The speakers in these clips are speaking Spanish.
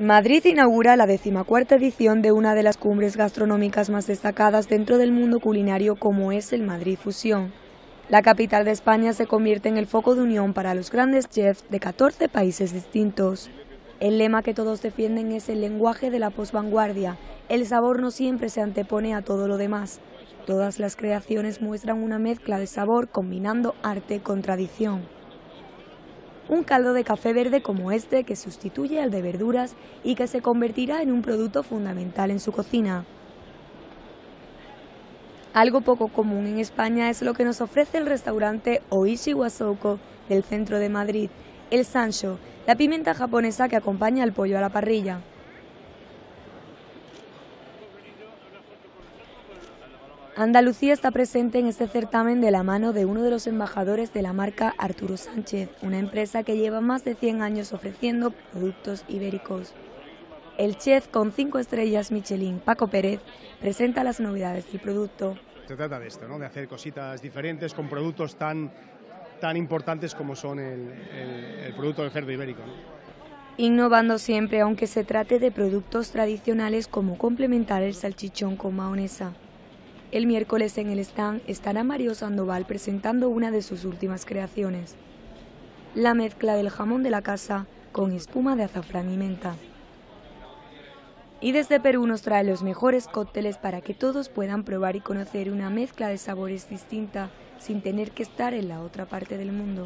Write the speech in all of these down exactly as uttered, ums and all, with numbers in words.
Madrid inaugura la decimocuarta edición de una de las cumbres gastronómicas más destacadas dentro del mundo culinario, como es el Madrid Fusión. La capital de España se convierte en el foco de unión para los grandes chefs de catorce países distintos. El lema que todos defienden es el lenguaje de la posvanguardia. El sabor no siempre se antepone a todo lo demás. Todas las creaciones muestran una mezcla de sabor combinando arte con tradición. Un caldo de café verde como este que sustituye al de verduras y que se convertirá en un producto fundamental en su cocina. Algo poco común en España es lo que nos ofrece el restaurante Oishi Wasoko del centro de Madrid, el sansho, la pimienta japonesa que acompaña al pollo a la parrilla. Andalucía está presente en este certamen de la mano de uno de los embajadores de la marca, Arturo Sánchez, una empresa que lleva más de cien años ofreciendo productos ibéricos. El chef con cinco estrellas Michelin, Paco Pérez, presenta las novedades del producto. Se trata de esto, ¿no? De hacer cositas diferentes con productos tan, tan importantes como son el, el, el producto del cerdo ibérico, ¿no? Innovando siempre, aunque se trate de productos tradicionales como complementar el salchichón con mahonesa. El miércoles en el stand estará Mario Sandoval presentando una de sus últimas creaciones, la mezcla del jamón de la casa con espuma de azafrán y menta. Y desde Perú nos trae los mejores cócteles para que todos puedan probar y conocer una mezcla de sabores distinta sin tener que estar en la otra parte del mundo.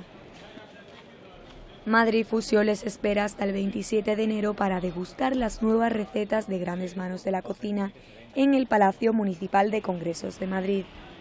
Madrid Fusión les espera hasta el veintisiete de enero para degustar las nuevas recetas de grandes manos de la cocina en el Palacio Municipal de Congresos de Madrid.